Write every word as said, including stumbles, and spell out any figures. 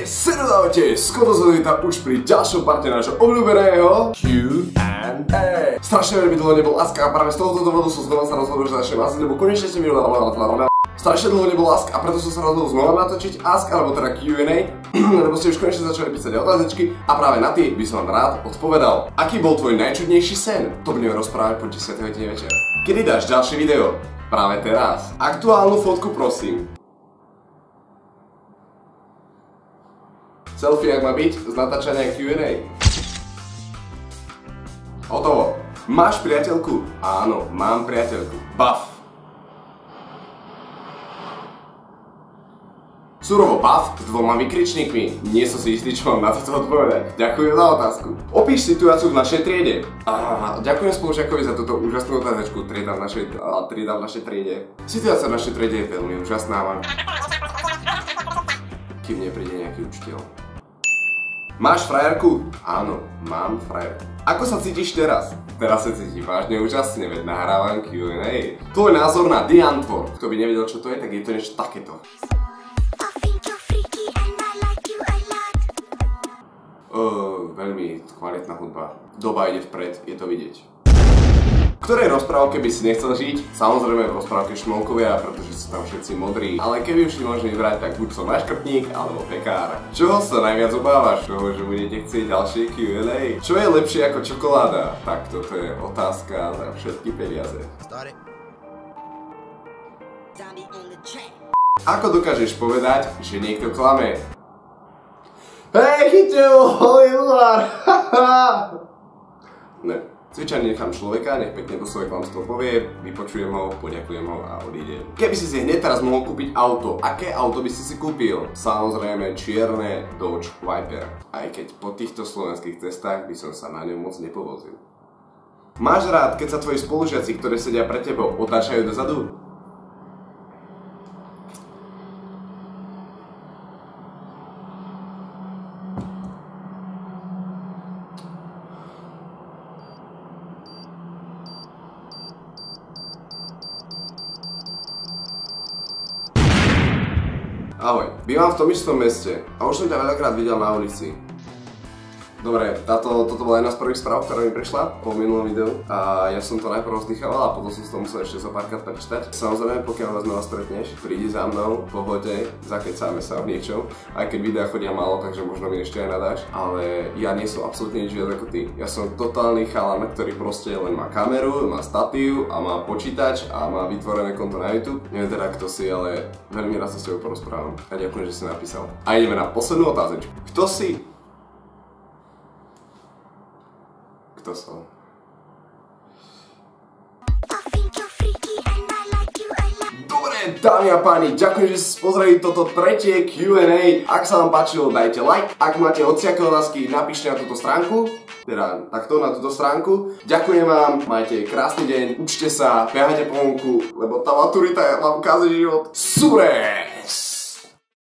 Sledujte, skoro sme tam už pri ďalšom parte nášho obľúbeného Q and A. Strašne veľmi dlho nebol Aska a práve z tohoto dôvodu som znova sa rozhodol, že začnem Ask, lebo konečne ste mi rozhodol. Strašne dlho nebol Ask a preto som sa rozhodol znova natočiť Ask, alebo teda Q and A, lebo ste už konečne začali písať otázečky a práve na tie by som vám rád odpovedal. Aký bol tvoj najčudnejší sen? To budeme rozprávať po desiatej hodine večera. Kedy dáš ďalšie video? Práve teraz. Aktuálnu fotku prosím. Selfie, ak má byť, z natáčania Q and A. Hotovo. Máš priateľku? Áno, mám priateľku. Buff. Surovo buff s dvoma vykričníkmi. Nie som si istý, čo mám na toto odpovedať. Ďakujem za otázku. Opíš situáciu v našej triede. Á, ďakujem spolužiakovi za túto úžasnú otázku. Trieda v našej, á, trieda v našej triede. Situácia v našej triede je veľmi úžasná. Kým nepríde nejaký učiteľ. Máš frajerku? Áno, mám frajerku. Ako sa cítiš teraz? Teraz sa cítim vážne úžasne, veď nahrávam Q and A. Tvoj názor na The Antwoord. Kto by nevedel, čo to je, tak je to niečo takéto. Uh, veľmi kvalitná hudba. Doba ide vpred, je to vidieť. V ktorej rozprávke by si nechcel žiť? Samozrejme v rozprávke Šmolkovia, pretože sú tam všetci modrí. Ale keby už si môžem vybrať, tak buď som náškrtník alebo pekár. Čoho sa najviac obávaš? Toho, že budete chcieť ďalšie Q and A? Čo je lepšie ako čokoláda? Tak toto je otázka za všetky peniaze. Ako dokážeš povedať, že niekto klame? Hej, chyťte ho, Hollywood! Ne. Zvyčajne nechám človeka, nech pekne to svoje klamstvo povie, vypočujem ho, poďakujem ho a odídem. Keby si si hneď teraz mohol kúpiť auto, aké auto by si si kúpil? Samozrejme čierne Dodge Viper. Aj keď po týchto slovenských cestách by som sa na ňom moc nepovozil. Máš rád, keď sa tvoji spolužiaci, ktorí sedia pred tebou, otáčajú dozadu? Ahoj, bývam v tom istom meste a už som ťa veľakrát videl na ulici. Dobre, táto, toto bola jedna z prvých správ, ktorá mi prišla po minulom videu a ja som to najprv vzdychával a potom som si to musel ešte zo párkrát prečítať. Samozrejme, pokiaľ vás znova stretneš, prídi za mnou, v pohode, zakecáme sa o niečom, aj keď videa chodia málo, takže možno mi ešte aj nadáš, ale ja nie som absolútne nič viac ako ty. Ja som totálny chalan, ktorý proste len má kameru, má statív a má počítač a má vytvorené konto na YouTube. Neviem teda kto si, ale veľmi rád sa s tebou porozprávam a ďakujem, že si napísal. A ideme na poslednú otázečku. Kto si? Kto som? Dobre, dámy a páni, ďakujem, že ste pozreli toto tretie Q and A. Ak sa vám páčilo, dajte like. Ak máte hociaké otázky, napíšte na túto stránku. Teda takto na túto stránku. Ďakujem vám, majte krásny deň, učte sa, behajte po vonku, lebo tá maturita vám káže život. Súres!